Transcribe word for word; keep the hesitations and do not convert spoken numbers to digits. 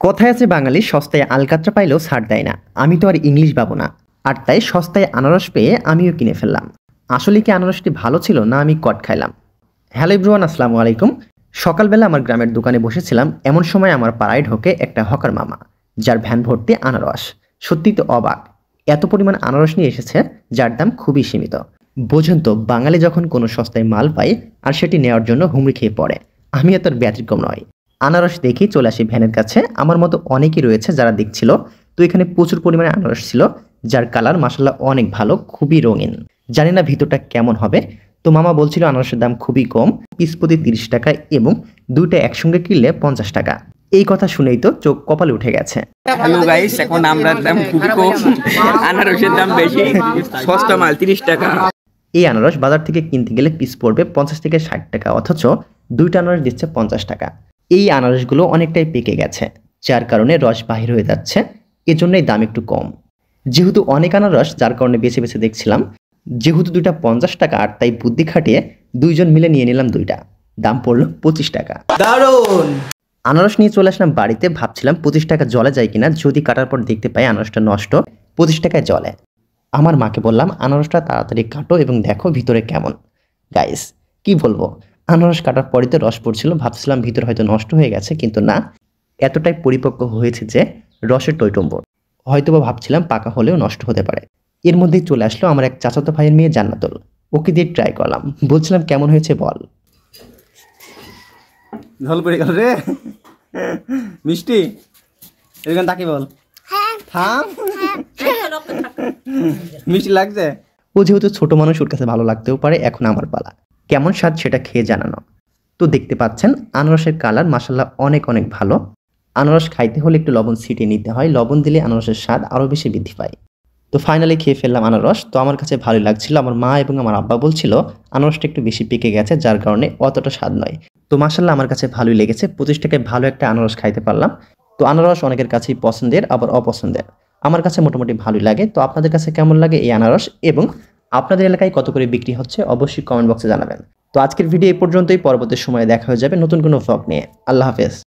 কথায় আছে বাঙালি সস্তায় আলকাতরা পাইলেও ছাড় দেয় না। আমি তো আর ইংলিশ পাবো না, আর তাই সস্তায় আনারস পেয়ে আমিও কিনে ফেললাম। আসলে কি আনারসটি ভালো ছিল না আমি কট খাইলাম? হ্যালো এভরিওয়ান, আসসালামু আলাইকুম। সকালবেলা আমার গ্রামের দোকানে বসেছিলাম, এমন সময় আমার পাড়ায় ঢোকে একটা হকার মামা, যার ভ্যান ভর্তি আনারস। সত্যি তো অবাক, এত পরিমাণ আনারস নিয়ে এসেছে যার দাম খুবই সীমিত। বোঝেন তো, বাঙালি যখন কোনো সস্তায় মাল পায় আর সেটি নেওয়ার জন্য হুমড়ি খেয়ে পড়ে, আমি এত ব্যতিক্রম নয়। আনারস দেখেই চলে আসি ভ্যানের কাছে। আমার মতো অনেকেই রয়েছে যারা দেখছিল। তো এখানে প্রচুর পরিমাণে আনারস ছিল, যার কালার মাশাআল্লাহ অনেক ভালো, খুবই রঙিন। জানি না ভিতরটা কেমন হবে। তো মামা বলছিল আনারসের দাম খুবই কম, পিস প্রতি তিরিশ টাকা এবং দুইটা একসঙ্গে কিনলে পঞ্চাশ টাকা। এই কথা শুনেই তো চোখ কপালে উঠে গেছে। হ্যালো গাইস, এখন আমরার দাম খুবই কম, আনারসের দাম বেশি, সস্তা মাল তিরিশ টাকা। এই আনারস বাজার থেকে কিনতে গেলে পিস পড়বে পঞ্চাশ থেকে ষাট টাকা, অথচ দুইটা আনারস দিচ্ছে পঞ্চাশ টাকা। এই আনারসগুলো অনেকটাই পেকে গেছে, যার কারণে রস বাহির হয়ে যাচ্ছে, এজন্যই দাম একটু কম। যেহেতু অনেক আনারস, যার কারণে বেছে বেছে দেখছিলাম। যেহেতু দুইটা পঞ্চাশ টাকা, আর তাই বুদ্ধি খাটিয়ে দুইজন মিলে নিয়ে নিলাম দুইটা। দাম পড়লো পঁচিশ টাকা। দারুন! আনারস নিয়ে চলে আসলাম বাড়িতে, ভাবছিলাম পঁচিশ টাকা জলে যায় কিনা। যদি কাটার পর দেখতে পাই আনারসটা নষ্ট, পঁচিশ টাকায় জলে। আমার মাকে বললাম আনারসটা তাড়াতাড়ি কাটো এবং দেখো ভিতরে কেমন। গাইস কি বলবো, আনারস কাটার পরই তো রস পড়ছিল, ভাবছিলাম ভিতরে হয়তো নষ্ট হয়ে গেছে, কিন্তু না, এতটাই পরিপক্ক হয়েছে যে রসের টইটম্বর। হয়তোবা ভাবছিলাম পাকা হলেও নষ্ট হতে পারে। এর মধ্যেই চলে আসলো আমার এক চাচাতো ভাইয়ের মেয়ে জান্নাতুল। ওকে দিয়ে ট্রাই করলাম, বলছিলাম কেমন হয়েছে বল। ঝোল পড়ে গেল রে, মিষ্টি এরকম তাকে বল। হ্যাঁ, মিষ্টি লাগছে। ও যেহেতু ছোট মানুষ, ওর কাছে ভালো লাগতেও পারে। এখন আমার পালা, কেমন স্বাদ সেটা খেয়ে জানানো। তো দেখতে পাচ্ছেন আনারসের কালার মাশাআল্লাহ অনেক অনেক ভালো। আনারস খাইতে হলে একটু লবণ ছিটিয়ে নিতে হয়, লবণ দিলে আনারসের স্বাদ আরও বেশি বৃদ্ধি পায়। তো ফাইনালি খেয়ে ফেললাম আনারস। তো আমার কাছে ভালোই লাগছিল। আমার মা এবং আমার আব্বা বলছিল আনারসটা একটু বেশি পেকে গেছে, যার কারণে অতটা স্বাদ নয়। তো মাশাআল্লাহ আমার কাছে ভালোই লেগেছে। পঁচিশ টাকায় ভালো একটা আনারস খাইতে পারলাম। তো আনারস অনেকের কাছেই পছন্দের, আবার অপছন্দের। আমার কাছে মোটামুটি ভালোই লাগে। তো আপনাদের কাছে কেমন লাগে এই আনারস, এবং আপনাদের এলাকায় কত করে বিক্রি হচ্ছে অবশ্যই কমেন্ট বক্সে জানাবেন। তো আজকের ভিডিও এই পর্যন্তই, পরবর্তী সময়ে দেখা হয়ে যাবে নতুন কোনো ভ্লগ নিয়ে। আল্লাহ হাফেজ।